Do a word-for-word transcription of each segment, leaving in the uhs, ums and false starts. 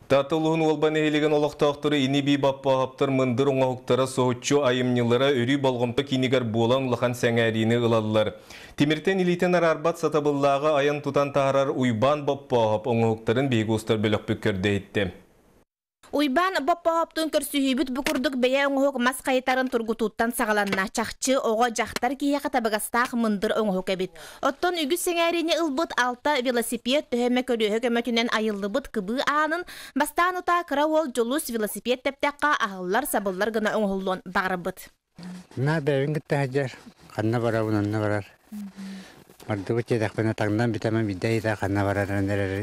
Татылуын олбан ehiligen олықтақтыры ини бей баппағаптыр мындыр оңағықтара соғытчу айымнылара өрі болғымпы кинигер болан лыхан сәңәріні ылалылар. Тимиртен илитен арарбат сатабыллағы айын тұтан тағарар уйбан баппағап оңағықтарын бейгі ұстар бөлік бүкірді етті. Уйбан баппағаптың көрсүйбіт бүкірдік бәйе оңғық мас қайтарын тұргутуттан сағаланна чақчы оға жақтар кейе қатабығастақ мындыр оңғық әбіт. Оттон үгі сеңәріне ұлбыт алта велосипед төһеме көрі хөкөмөтінен айыллыбыт кыбы анын бастан ұта кыра ол жолус велосипед тәптәққа ағылар сабылар гына оңғылуын бағырыбыт. На бәйін күтті әжер, қанна бара ұнанна барар. Барды бұт едақпына таңдан бітәмін бидәй да қанна барар әндерәрі.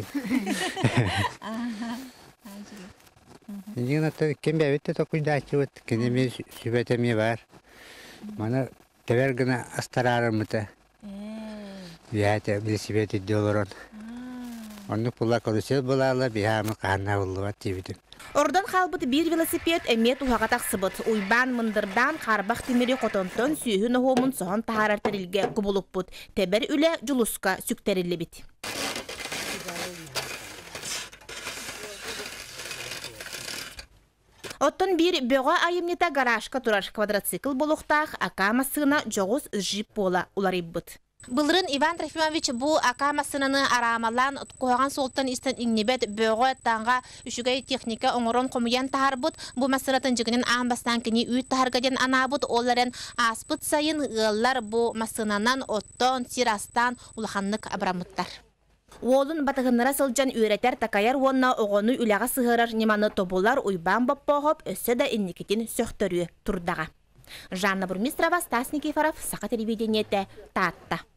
Ниңа то кем бәвитте токуйда ачыт, кене мен сүбәтеме бар. Мана тәбәр гына астарарымыта. Яте велосипед идеолорон. Онны пула карусел булала бихамы канна булла тибидим. Ордан халбыт бир велосипед эмет ухага таксыбыт. Уйбан мындырдан карбак тимири котонтон сүйүн хомун соон таарартерилге кубулуппут. Тебер үле жулуска сүктерилибит. Оттон бир бөға айымнета гаражка турар квадроцикл болуқтақ акамасына жоғыз жип бола улариббыт. Былырын Иван Трофимович бу акамасынаны арамалан қойған солтан истен иңнебет бөға таңға үшігай техника оңырон қомыян тахарбыт. Бу масыратын жігінен ағынбастан кені үйт тахаргаден анабыт оларын аспыт сайын ғылар бу масынанан оттон сирастан улаханлык абрамыттар. Олын батығынлара сылжан үйретер такаяр онна оғыны үліға сығырар неманы тобулар уйбан баппағып өсі да инникетін сөқтөрі тұрдаға. Жанна Бурмистрова, Стас Никифоров, Сақа телевидениеті, Татта.